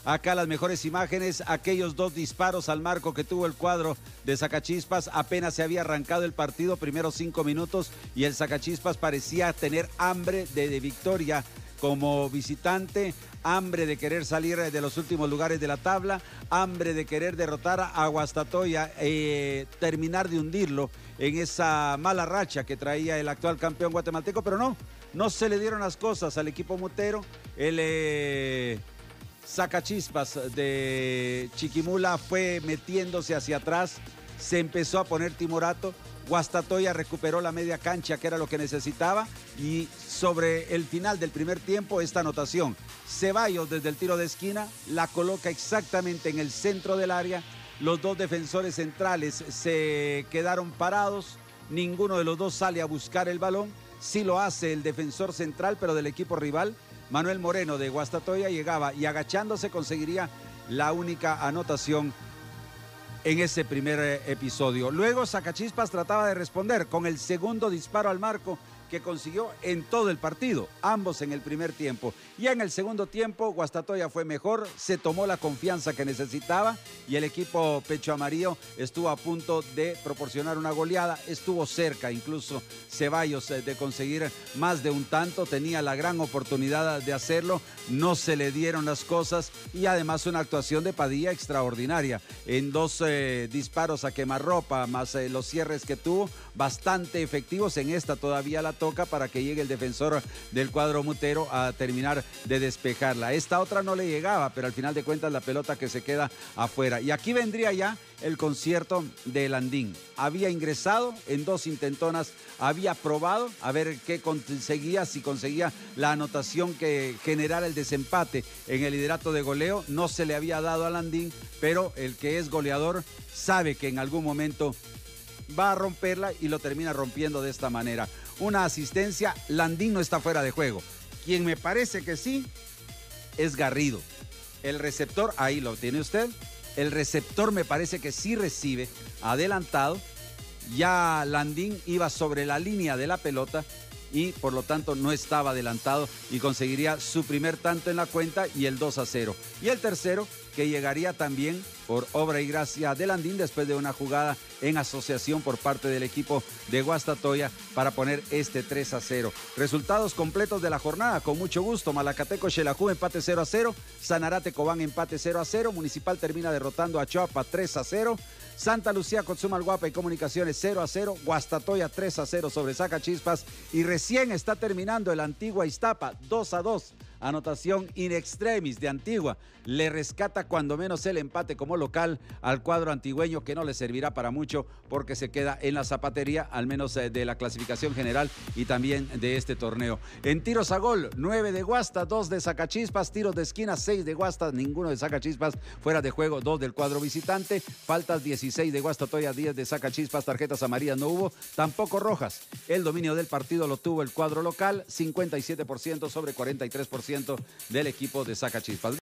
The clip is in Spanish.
Acá las mejores imágenes, aquellos dos disparos al marco que tuvo el cuadro de Sacachispas. Apenas se había arrancado el partido, primeros 5 minutos, y el Sacachispas parecía tener hambre de victoria como visitante, hambre de querer salir de los últimos lugares de la tabla, hambre de querer derrotar a Guastatoya, terminar de hundirlo en esa mala racha que traía el actual campeón guatemalteco, pero no se le dieron las cosas al equipo mutero. El Sacachispas de Chiquimula fue metiéndose hacia atrás, se empezó a poner timorato. Guastatoya recuperó la media cancha, que era lo que necesitaba, y sobre el final del primer tiempo, esta anotación. Ceballos, desde el tiro de esquina, la coloca exactamente en el centro del área. Los dos defensores centrales se quedaron parados, ninguno de los dos sale a buscar el balón. Sí lo hace el defensor central, pero del equipo rival, Manuel Moreno de Guastatoya, llegaba y agachándose conseguiría la única anotación en ese primer episodio. Luego Sacachispas trataba de responder con el segundo disparo al marco que consiguió en todo el partido, ambos en el primer tiempo. Y en el segundo tiempo Guastatoya fue mejor, se tomó la confianza que necesitaba y el equipo pecho amarillo estuvo a punto de proporcionar una goleada, estuvo cerca incluso Ceballos de conseguir más de un tanto, tenía la gran oportunidad de hacerlo, no se le dieron las cosas, y además una actuación de Padilla extraordinaria en dos disparos a quemarropa, más los cierres que tuvo, bastante efectivos. En esta todavía la toca para que llegue el defensor del cuadro mutero a terminar de despejarla. Esta otra no le llegaba, pero al final de cuentas la pelota que se queda afuera. Y aquí vendría ya el concierto de Landín. Había ingresado en dos intentonas, había probado a ver qué conseguía, si conseguía la anotación que generara el desempate en el liderato de goleo. No se le había dado a Landín, pero el que es goleador sabe que en algún momento va a romperla y lo termina rompiendo de esta manera. Una asistencia, Landín no está fuera de juego. Quien me parece que sí es Garrido. El receptor, ahí lo tiene usted. El receptor me parece que sí recibe adelantado. Ya Landín iba sobre la línea de la pelota y por lo tanto no estaba adelantado y conseguiría su primer tanto en la cuenta y el 2-0. Y el tercero, que llegaría también por obra y gracia de Landín después de una jugada en asociación por parte del equipo de Guastatoya para poner este 3-0. Resultados completos de la jornada, con mucho gusto. Malacateco Xelajú empate 0-0, Sanarate Cobán empate 0-0, Municipal termina derrotando a Choapa 3-0, Santa Lucía Consumalguapa y Comunicaciones 0-0, Guastatoya 3-0 sobre Sacachispas, y recién está terminando el Antigua Iztapa 2-2. Anotación in extremis de Antigua. Le rescata cuando menos el empate como local al cuadro antigüeño, que no le servirá para mucho porque se queda en la zapatería, al menos de la clasificación general y también de este torneo. En tiros a gol, 9 de Guasta, 2 de Sacachispas, tiros de esquina, 6 de Guasta, ninguno de Sacachispas, fuera de juego, 2 del cuadro visitante, faltas 16 de Guastatoya, 10 de Sacachispas, tarjetas amarillas no hubo, tampoco rojas. El dominio del partido lo tuvo el cuadro local, 57% sobre 43% del equipo de Sacachispas.